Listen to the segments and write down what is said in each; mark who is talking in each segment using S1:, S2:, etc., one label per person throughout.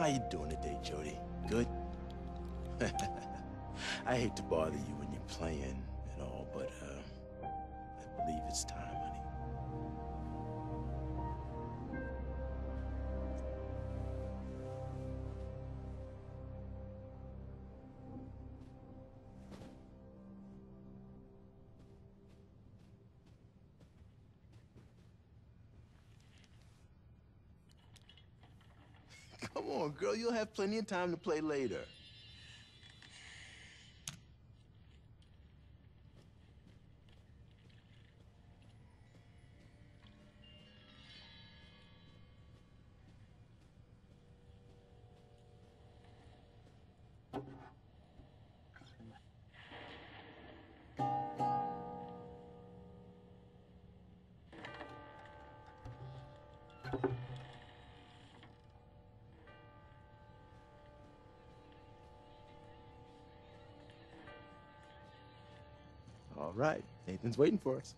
S1: How you doing today, Jody? Good? I hate to bother you when you're playing and all, but, I believe it's time, honey. Come on, girl, you'll have plenty of time to play later. All right, Nathan's waiting for us.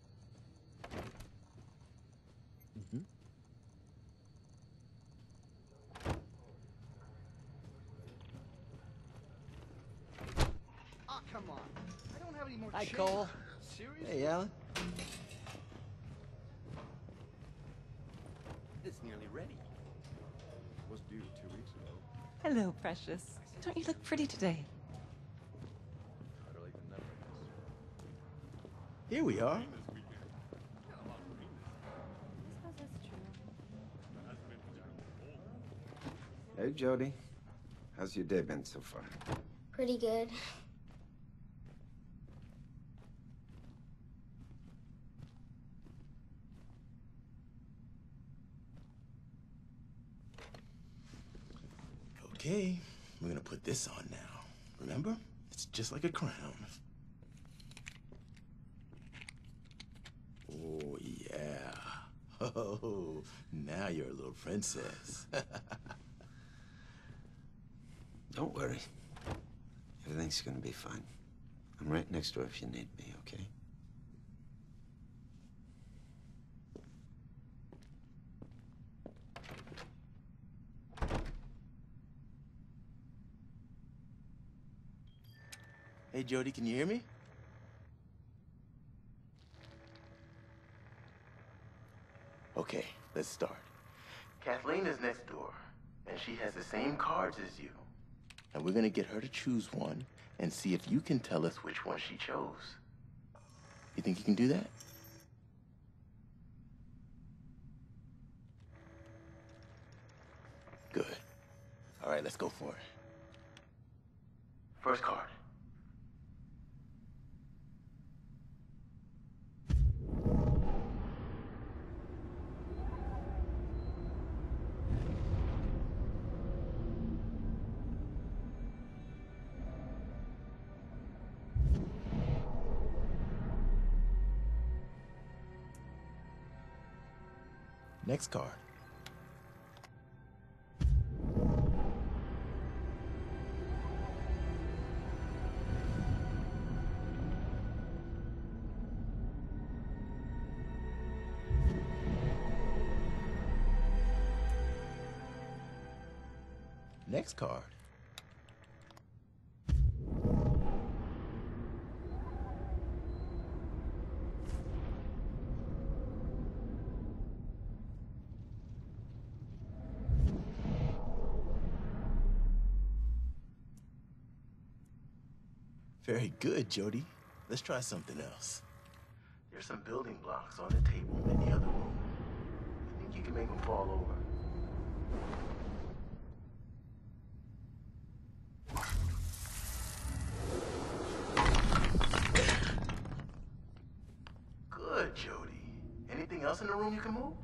S2: Oh, come on. I don't have any more
S3: Hi,
S2: change.
S3: Cole.
S2: Seriously?
S1: Hey, Alan.
S3: It's nearly ready.
S2: Was due 2 weeks ago.
S4: Hello, precious. Don't you look pretty today?
S2: Better late than never,
S1: Here we are.
S5: Hey, Jody. How's your day been so far?
S6: Pretty good.
S1: Okay, we're gonna put this on now. Remember? It's just like a crown. Oh, yeah. Oh, now you're a little princess.
S5: Don't worry. Everything's gonna be fine. I'm right next door if you need me, okay?
S1: Hey, Jody, can you hear me? Okay, let's start. Kathleen is next door, and she has the same cards as you. And we're gonna get her to choose one and see if you can tell us which one she chose. You think you can do that? Good. All right, let's go for it. First card. Next card. Next card. Very good, Jody. Let's try something else. There's some building blocks on the table in the other room. I think you can make them fall over. Good, Jody. Anything else in the room you can move?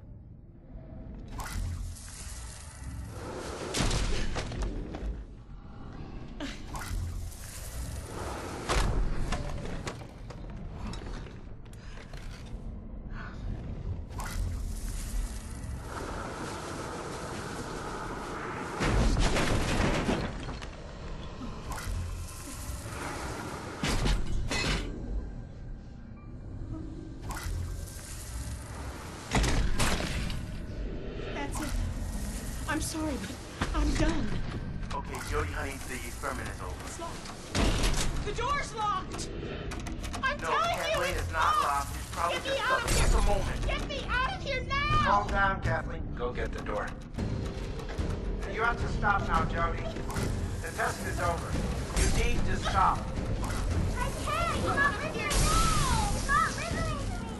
S3: I'm sorry, but I'm done.
S1: Okay, Jody, honey, the experiment is over.
S3: It's locked. The door's locked! I'm
S1: No,
S3: telling you
S1: Kathleen,
S3: it's
S1: it's not locked. It's probably
S3: Get me
S1: just
S3: out
S1: stuck.
S3: of here!
S1: Just a moment.
S3: Get me out of here now!
S6: Calm down, Kathleen. Go get the door. You have to stop now, Jody. The test is over. You need to stop.
S7: I can't! He's not listening to me! He's not listening to me!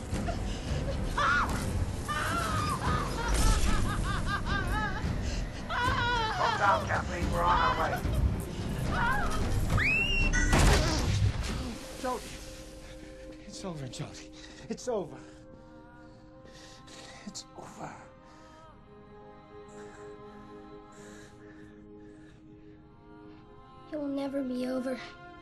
S6: Calm down, Kathleen. We're on our way.
S2: Jody. It's over, Jody. It's over. It's over.
S7: It will never be over.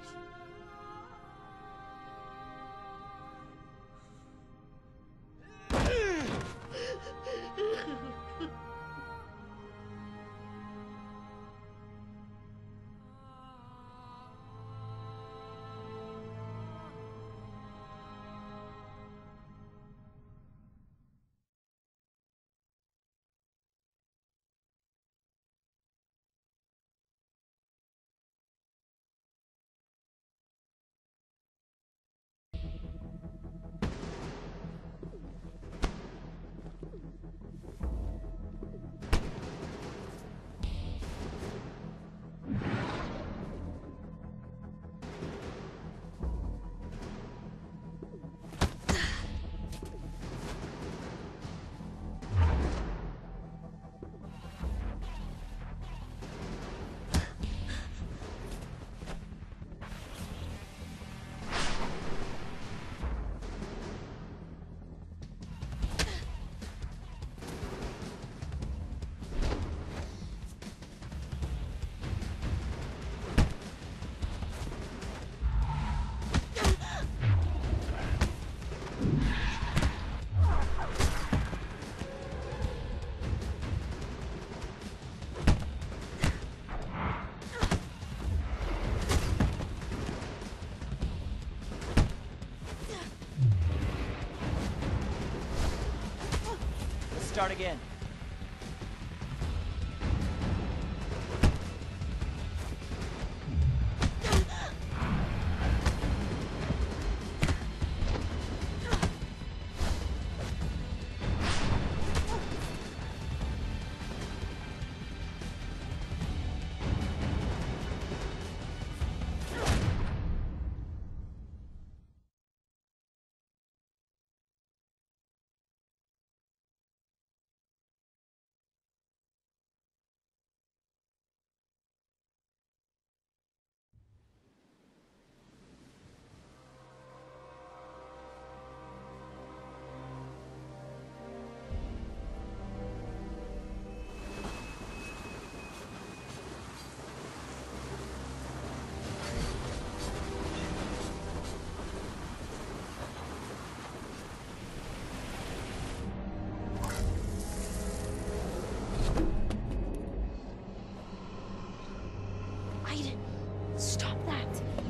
S8: Start again.
S7: Stop that.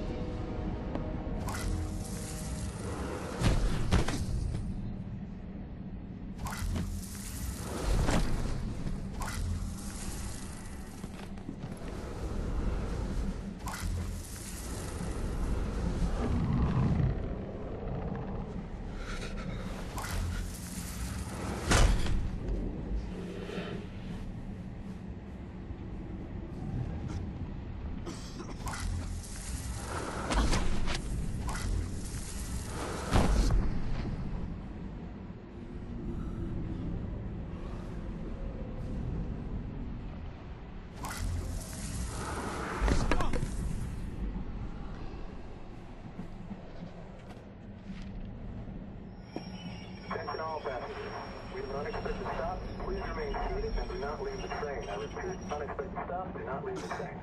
S9: Attention all passengers. We have an unexpected stop. Please remain seated and do not leave the train. I repeat, unexpected stop. Do not leave the train.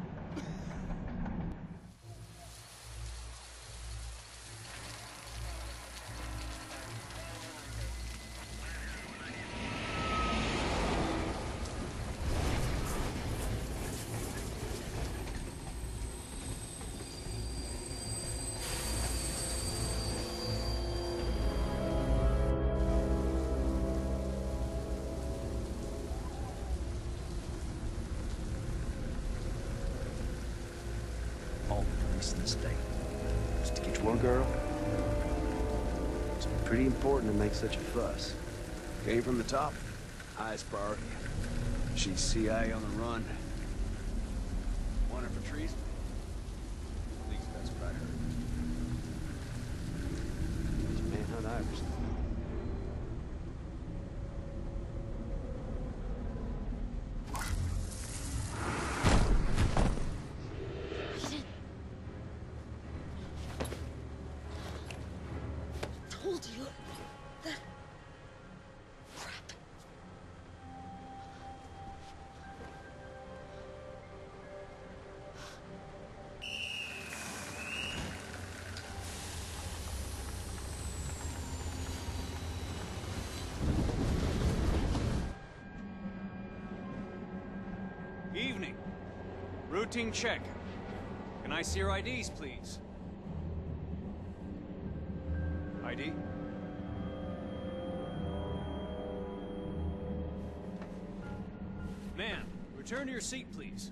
S10: in the state. Just to get one girl? It's pretty important to make such a fuss. Came from the top. Highest priority. She's CIA on the run. Want her for treason? At least that's what I heard. She's manhunt Iverson.
S7: Told you that crap.
S11: Evening. Routine check. Can I see your IDs, please? ID? Man, return to your seat, please.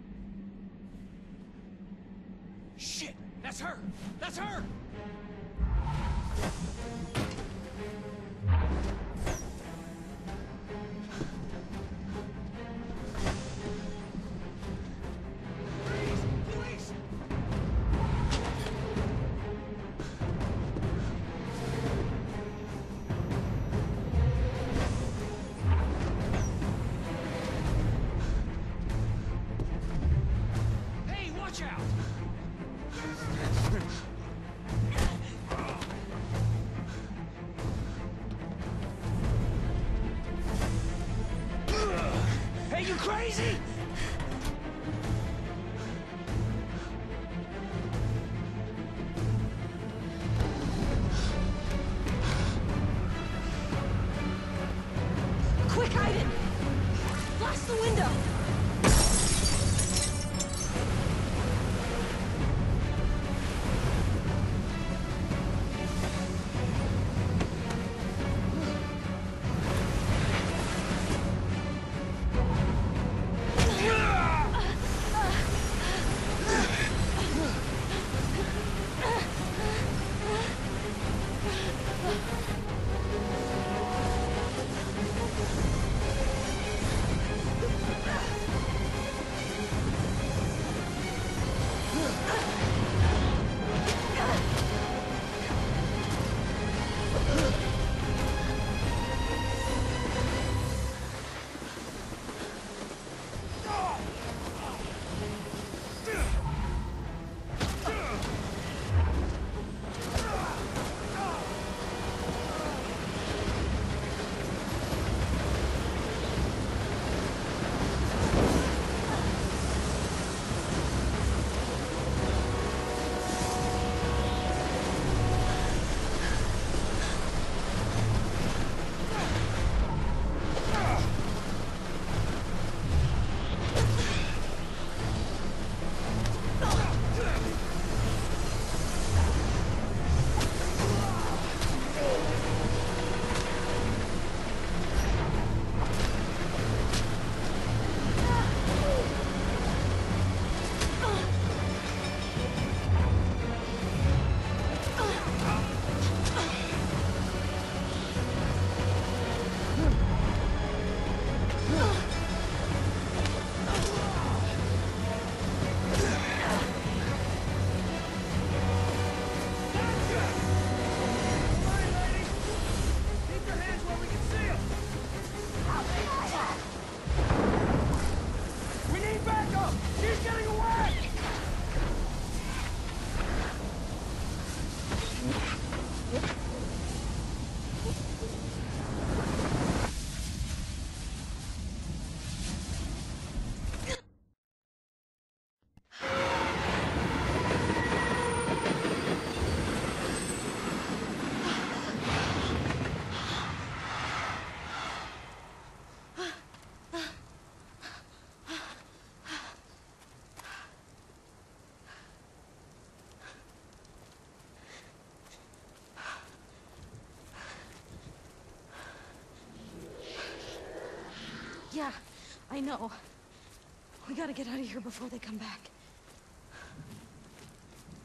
S11: Shit! That's her! That's her! Police! Hey, watch out! Hey, you crazy?
S3: Quick, Aiden! Blast the window!
S7: Yeah, I know. We gotta get out of here before they come back.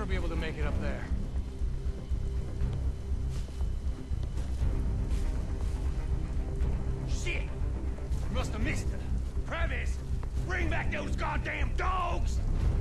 S11: to be able to make it up there.
S12: Shit! You must have missed it. Travis, bring back those goddamn dogs!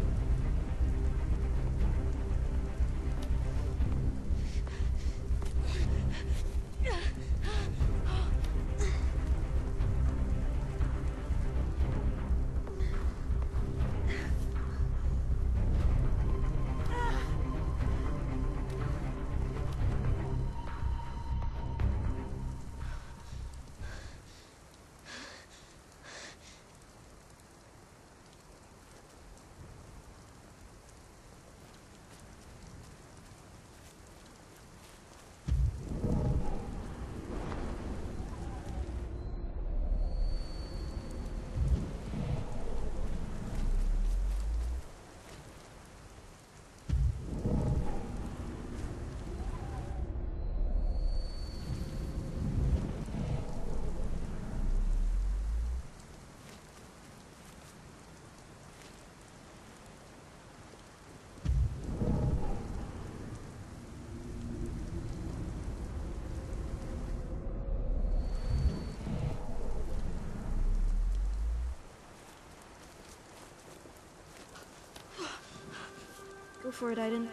S13: Go for it, Aiden.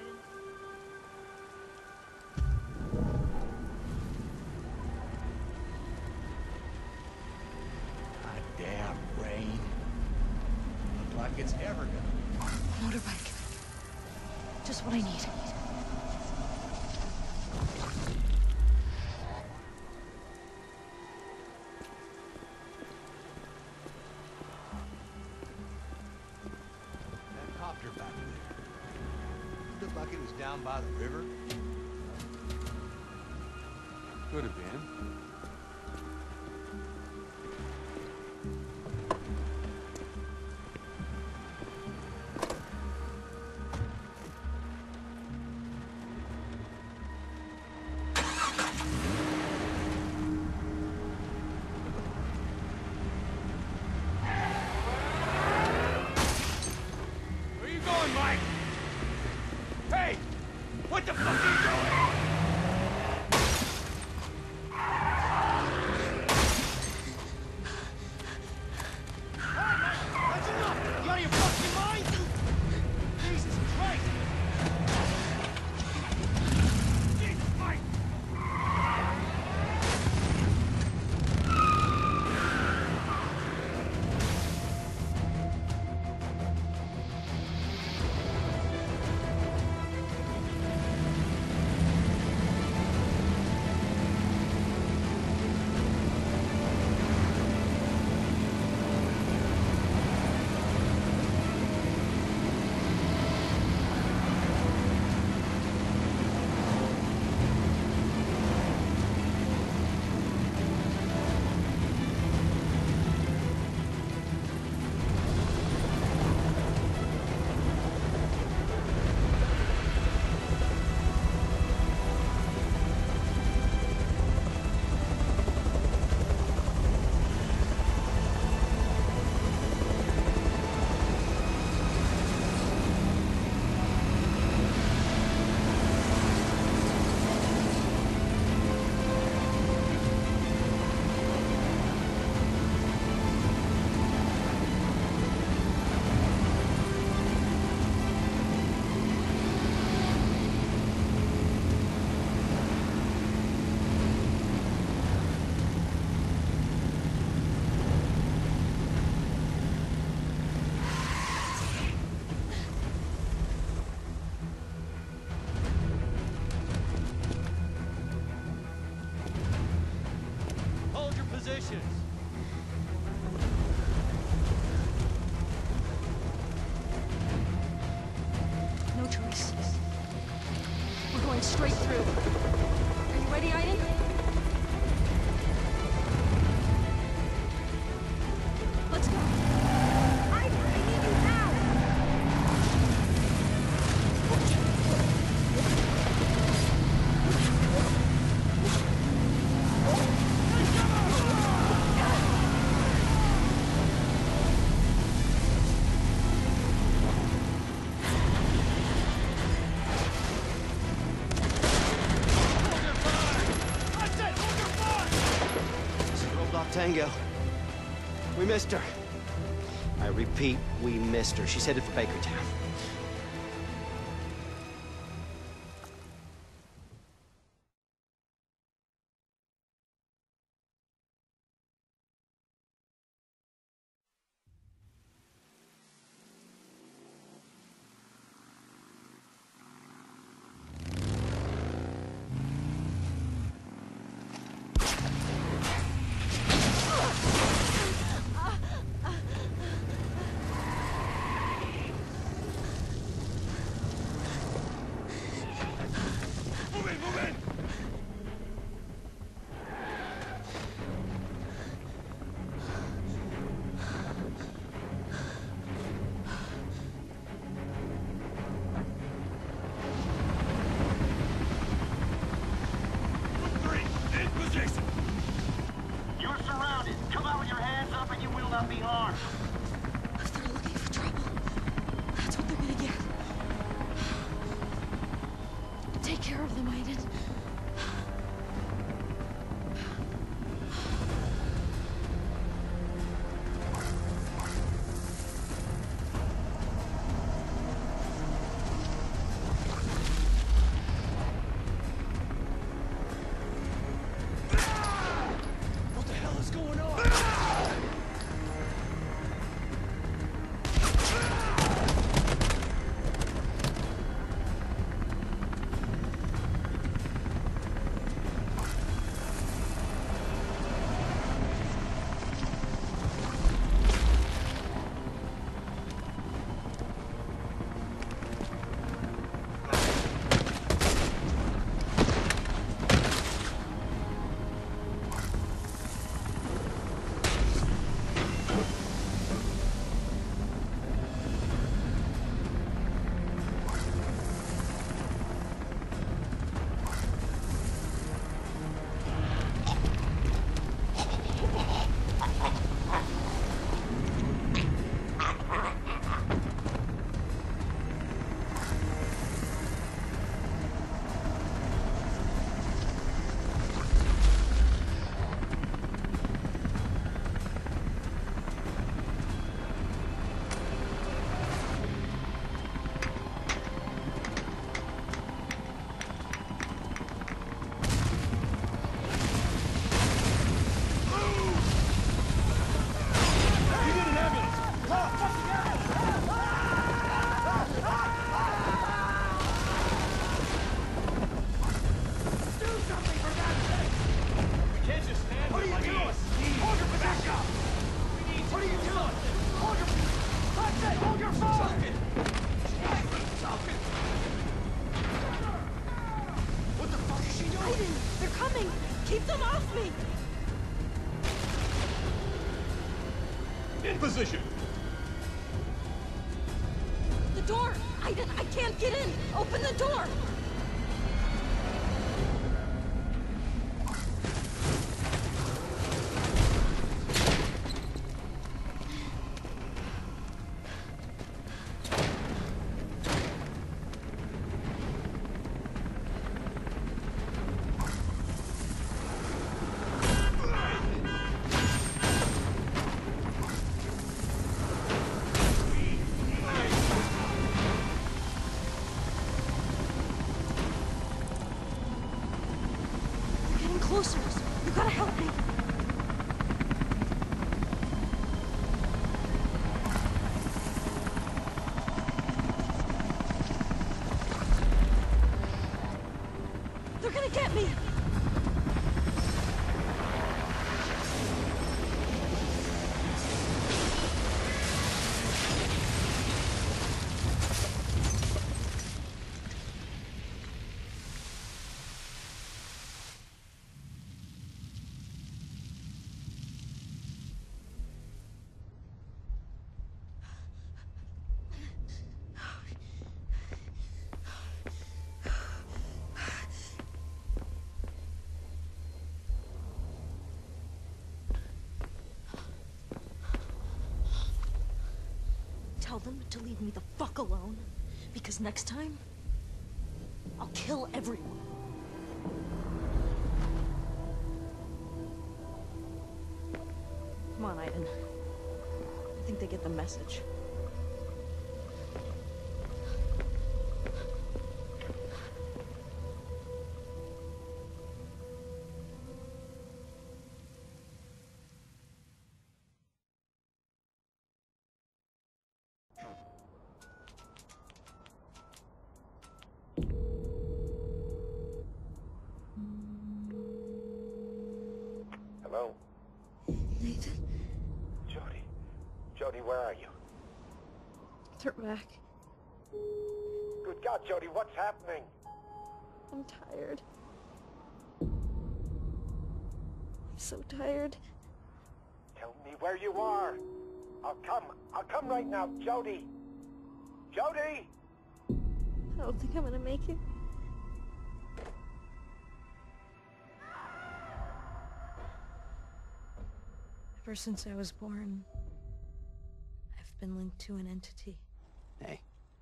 S12: Goddamn rain. Look like it's ever gonna.
S13: Motorbike. Just what I need.
S12: That copter back there. Looked like it was down by the river.
S11: Could have been.
S12: Where you going, Mike? Hey! What the fuck are you doing? That's enough! You out of your fucking mind? Jesus Christ! Jesus, Mike! Hold your positions.
S13: No choice. We're going straight through. Are you ready, Aiden? Let's go.
S7: I need you now.
S2: Tango. We missed her. I repeat, we missed her. She's headed for Bakertown.
S12: You're surrounded. Come out with your hands up and you will not be harmed.
S13: If they're looking for trouble, that's what they're gonna get. Take care of them, Aiden.
S12: What the hell is going on?
S13: Aiden, they're coming! Keep them off me!
S12: In position.
S13: The door! Aiden, I can't get in! Open the door! Closer! You gotta help me! They're gonna get me! Tell them to leave me the fuck alone, because next time, I'll kill everyone. Aiden. I think they get the message.
S6: Hello?
S13: Nathan?
S6: Jody. Jody, where are you?
S13: They're back.
S6: Good God, Jody, what's happening?
S13: I'm tired. I'm so tired.
S6: Tell me where you are. I'll come right now, Jody. Jody!
S13: I don't think I'm gonna make it. Ever since I was born, I've been linked to an entity.
S10: Hey.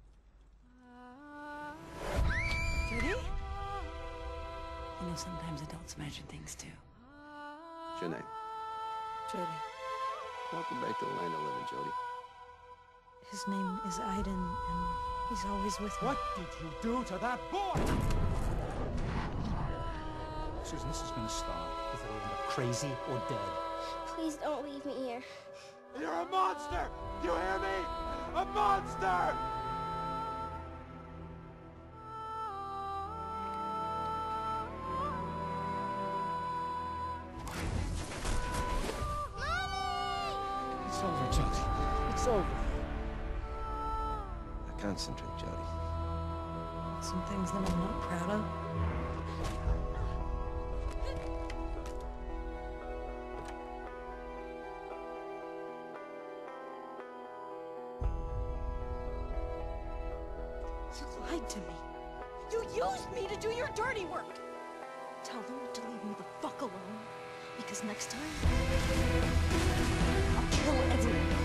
S4: Judy? You know, sometimes adults imagine things too.
S10: What's your name?
S4: Jody.
S10: Welcome back to the land of living, Jody.
S13: His name is Aiden, and he's always with me.
S12: What did you do to that boy? Susan, this is gonna stop. Either we're either crazy or dead.
S7: Please don't leave me here.
S12: You're a monster! You hear me? A monster! It's over, Jody. It's over.
S5: Now concentrate, Jody.
S13: Some things that I'm not proud of. You lied to me.
S3: You used me to do your dirty work!
S13: Tell them to leave me the fuck alone. Because next time, I'll kill everyone.